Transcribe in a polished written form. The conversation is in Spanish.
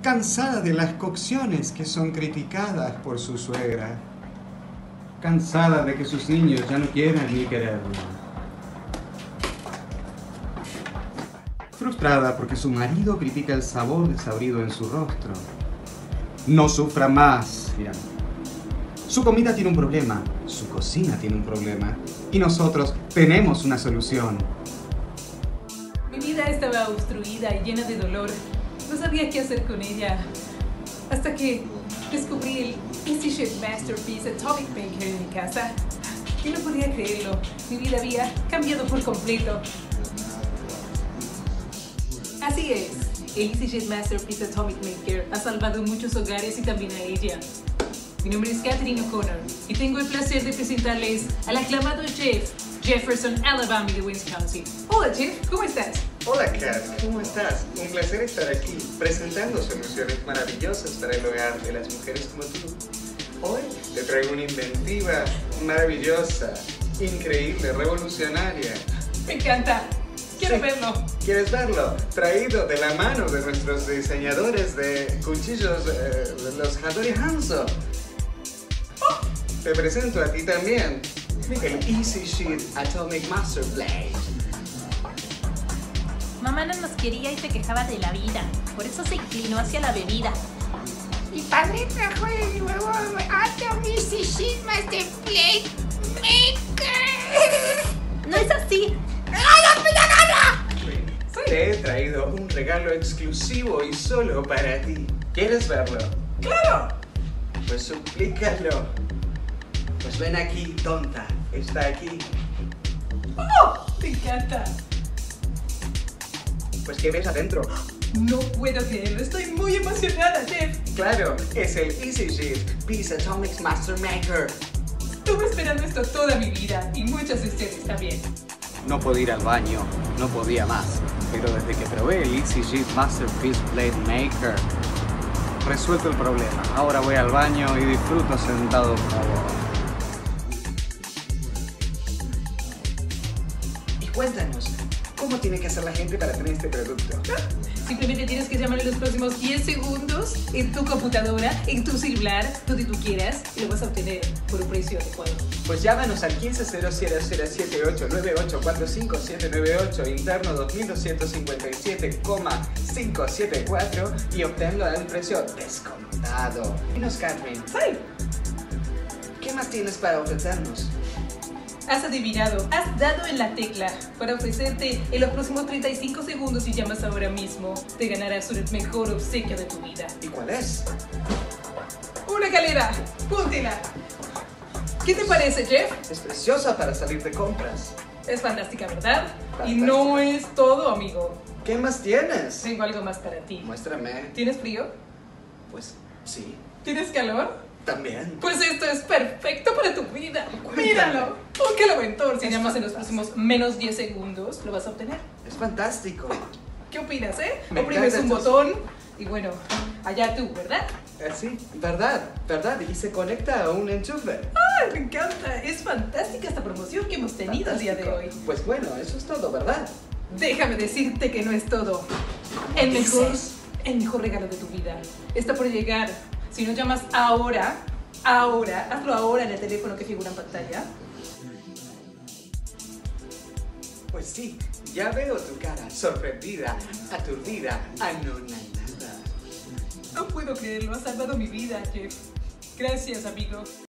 cansada de las cocciones que son criticadas por su suegra, cansada de que sus niños ya no quieran ni quererla, frustrada porque su marido critica el sabor desabrido en su rostro. No sufra más, dirán. Su comida tiene un problema, su cocina tiene un problema, y nosotros tenemos una solución. Mi vida estaba obstruida y llena de dolor. No sabía qué hacer con ella. Hasta que descubrí el EasyJet Masterpiece Atomic Maker en mi casa. Yo no podía creerlo. Mi vida había cambiado por completo. Así es. El EasyJet Masterpiece Atomic Maker ha salvado muchos hogares y también a ella. Mi nombre es Catherine O'Connor y tengo el placer de presentarles al aclamado chef Jefferson Alabama de Wisconsin. Hola, chef, ¿cómo estás? Hola, Kat, ¿cómo estás? Un placer estar aquí presentando soluciones maravillosas para el hogar de las mujeres como tú. Hoy te traigo una inventiva maravillosa, increíble, revolucionaria. Me encanta. Quiero verlo. ¿Quieres verlo? Traído de la mano de nuestros diseñadores de cuchillos, los Hattori Hanzo. Te presento a ti también el EasyJet Atomic Master Blade. Mamá no nos quería y se quejaba de la vida, por eso se inclinó hacia la bebida. Mi padre trajo el nuevo Atomic EasyJet Master Blade Maker. No es así. Te he traído un regalo exclusivo y solo para ti. ¿Quieres verlo? ¡Claro! Pues suplícalo. Pues ven aquí, tonta. Está aquí. ¡Oh! Me encanta. Pues ¿qué ves adentro? No puedo creerlo. Estoy muy emocionada, chef. Claro, es el EasyJet Peace Atomic Master Maker. Estuve esperando esto toda mi vida y muchos de ustedes también. No podía ir al baño, no podía más. Pero desde que probé el EasyJet Masterpiece Blade Maker, resuelto el problema. Ahora voy al baño y disfruto sentado como vos. Y cuéntanos, ¿cómo tiene que hacer la gente para tener este producto? Simplemente tienes que llamar en los próximos 10 segundos en tu computadora, en tu celular, donde tú quieras, y lo vas a obtener por un precio adecuado. Pues llámanos al 1500078898457798 interno 2257,574 y obténlo a un precio descontado. Dinos, Catherine, ¡Ay! ¿qué más tienes para ofrecernos? Has adivinado, has dado en la tecla. Para ofrecerte en los próximos 35 segundos, si llamas ahora mismo, te ganarás el mejor obsequio de tu vida. ¿Y cuál es? ¡Una galera! ¡Póntela! ¿Qué te parece, Jeff? Es preciosa para salir de compras. Es fantástica, ¿verdad? Fantástica. Y no es todo, amigo. ¿Qué más tienes? Tengo algo más para ti. Muéstrame. ¿Tienes frío? Pues sí, ¿Tienes calor? también. Pues esto es perfecto para tu vida. Cuéntame. Míralo. Oh, qué aventor. Si Es llamas en los fantástico. próximos menos 10 segundos, lo vas a obtener. Es fantástico. ¿Qué opinas, Me Oprimes encanta un esto. botón y bueno, allá tú, ¿verdad? Sí, verdad. Y se conecta a un enchufe. ¡Ay, me encanta! Es fantástica esta promoción que hemos tenido el día de hoy. Fantástico. Pues bueno, eso es todo, ¿verdad? Déjame decirte que no es todo. El mejor regalo de tu vida está por llegar. Si no llamas ahora, hazlo ahora en el teléfono que figura en pantalla. Pues sí, ya veo tu cara, sorprendida, aturdida, anonadada. No puedo creerlo, has salvado mi vida, Jeff. Gracias, amigo.